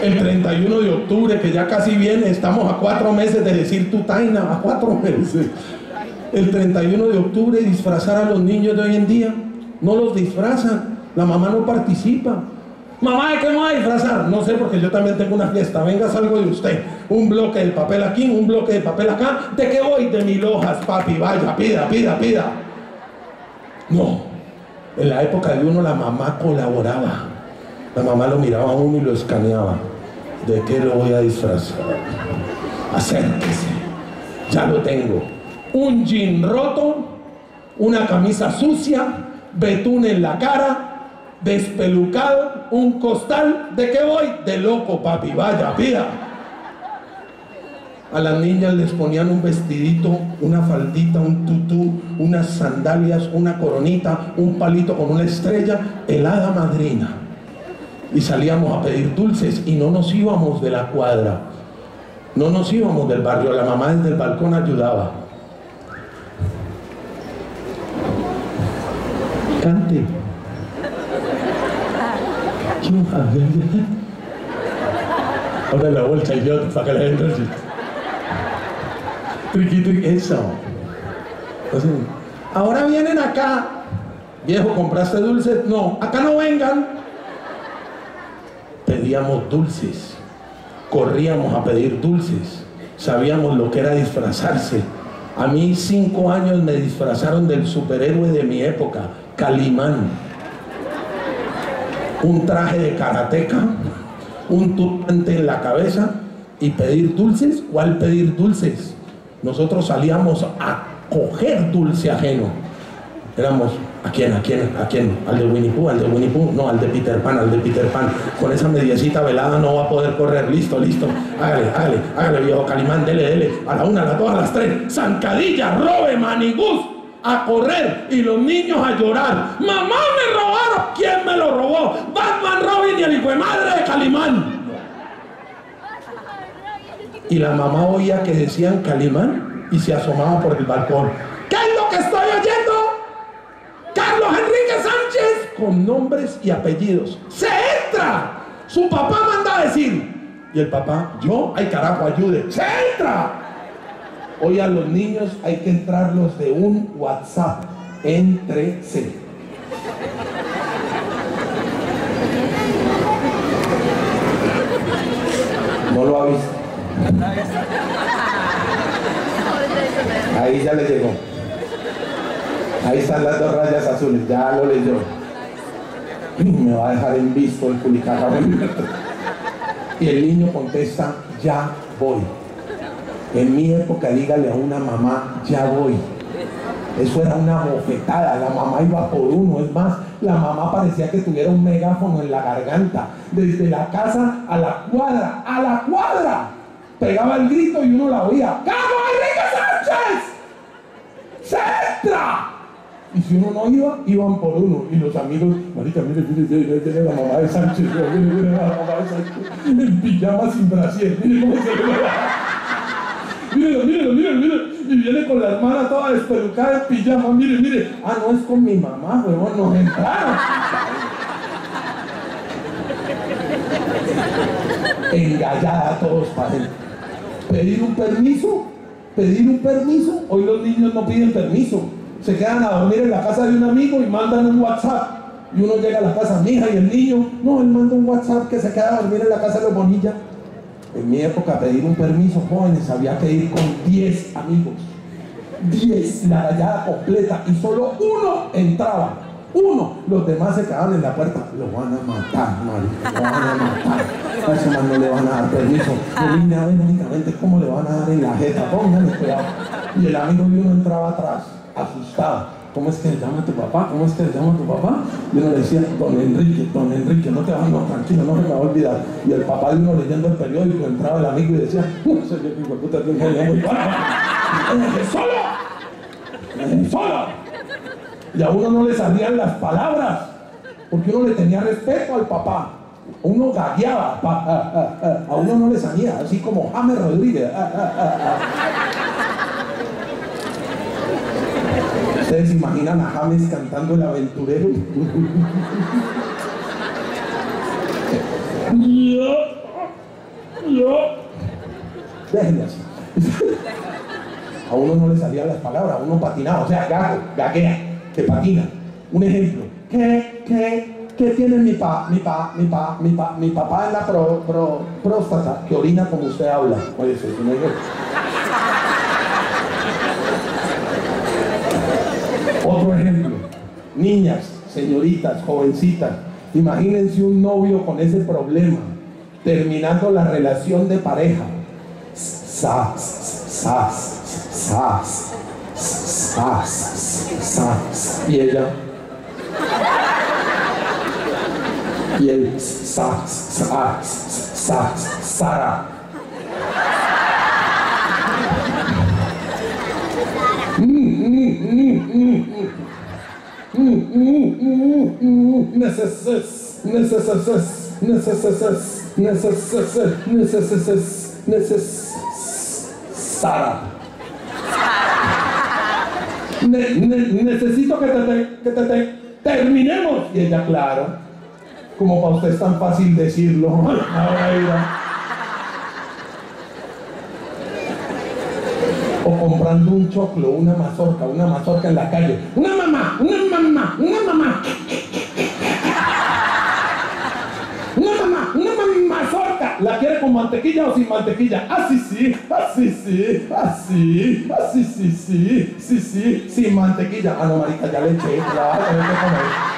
El 31 de octubre, que ya casi viene, estamos a 4 meses de decir tutaina, a 4 meses. El 31 de octubre, disfrazar a los niños de hoy en día, no los disfrazan, la mamá no participa. Mamá, ¿de qué me voy a disfrazar? No sé, porque yo también tengo una fiesta. Venga, salgo de usted. Un bloque de papel aquí, un bloque de papel acá. ¿De qué voy? De 1000 hojas, papi. Vaya, pida, pida, pida. No. En la época de uno, la mamá colaboraba. La mamá lo miraba a uno y lo escaneaba. ¿De qué lo voy a disfrazar? Acérquese. Ya lo tengo. Un jean roto, una camisa sucia, betún en la cara, despelucado, un costal. ¿De qué voy? De loco, papi. Vaya, pida. A las niñas les ponían un vestidito, una faldita, un tutú, unas sandalias, una coronita, un palito con una estrella, el hada madrina. Y salíamos a pedir dulces y no nos íbamos de la cuadra, no nos íbamos del barrio. La mamá desde el balcón ayudaba. Cante. Ahora la vuelta y yo para que la gente así. Triqui, triqui, eso. Así. Ahora vienen acá. Viejo, ¿compraste dulces? No, acá no vengan. Pedíamos dulces. Corríamos a pedir dulces. Sabíamos lo que era disfrazarse. A mí 5 años me disfrazaron del superhéroe de mi época, Calimán. Un traje de karateca, un turbante en la cabeza y pedir dulces. ¿Cuál pedir dulces? Nosotros salíamos a coger dulce ajeno. Éramos, ¿a quién? ¿Al de Winnie Pooh? ¿Al de Winnie Pooh? No, al de Peter Pan, al de Peter Pan. Con esa mediecita velada no va a poder correr. Listo, listo. Hágale, viejo Calimán, dele. A la 1, a la 2, a las 3. Zancadilla, robe, manigús. A correr y los niños a llorar. ¡Mamá, me robaron! ¿Quién me lo robó? Batman, Robin y el hijo de madre de Calimán. Y la mamá oía que decían Calimán y se asomaba por el balcón. ¿Qué es lo que estoy oyendo? Carlos Enrique Sánchez, con nombres y apellidos. ¡Se entra! Su papá manda a decir. Y el papá, yo, ay carajo, ayude. ¡Se entra! Hoy a los niños hay que entrarlos de un WhatsApp. Éntrese. ¿No lo ha visto? Ahí ya le llegó. Ahí están las 2 rayas azules. Ya lo leyó. Me va a dejar en visto el culicaca. Y el niño contesta, ya voy. En mi época, dígale a una mamá, ya voy. Eso era una bofetada, la mamá iba por uno. Es más, la mamá parecía que tuviera un megáfono en la garganta. Desde la casa a la cuadra, pegaba el grito y uno la oía. ¡Carlos Enrique Sánchez! ¡Se entra! Y si uno no iba, iban por uno. Y los amigos, marica, mire la mamá de Sánchez, mire la mamá de Sánchez, en pijama sin brasier, mire cómo se le va. Mírelo. Y viene con la hermana toda despelucada en pijama. Mire. Ah, no, es con mi mamá, huevón, nos entraron. Engallada todos para él. Pedir un permiso. Hoy los niños no piden permiso. Se quedan a dormir en la casa de un amigo y mandan un WhatsApp. Y uno llega a la casa, mija, y el niño, no, él manda un WhatsApp que se queda a dormir en la casa de los Bonilla. En mi época, pedir un permiso, jóvenes, había que ir con 10 amigos. 10, la rayada completa, y solo uno entraba. Uno, los demás se quedaban en la puerta. Lo van a matar, marica, lo van a matar. A ese man no le van a dar permiso. No vine a ver únicamente cómo le van a dar en la jeta. Pónganle cuidado. Y el amigo de uno entraba atrás, asustado. ¿Cómo es que le llama a tu papá? Y uno le decía, don Enrique, no te vas, no, tranquilo, no se me va a olvidar. Y el papá de uno leyendo el periódico, entraba el amigo y decía, no sé qué hijo de puta, que no muy solo. Y a uno no le salían las palabras, porque uno le tenía respeto al papá. Uno gagueaba, a uno no le salía, así como James Rodríguez. ¿Ustedes se imaginan a James cantando El Aventurero? Yo. Déjenme así. A uno no le salían las palabras, a uno patinaba, o sea, gaguea, que patina. Un ejemplo. ¿Qué tiene mi papá en la próstata? Que orina como usted habla. Oye, eso es un ejemplo. Otro ejemplo. Niñas, señoritas, jovencitas, imagínense un novio con ese problema, terminando la relación de pareja. Y ella. Y él. Sara. Sara. Necesito que terminemos. Y ella, claro, como para usted es tan fácil decirlo. Ahora irá. O comprando un choclo, una mazorca en la calle. Una mamá. Mazorca. ¿La quiere con mantequilla o sin mantequilla? Sí, sin mantequilla. Ah, no, marica, ya le eché, claro,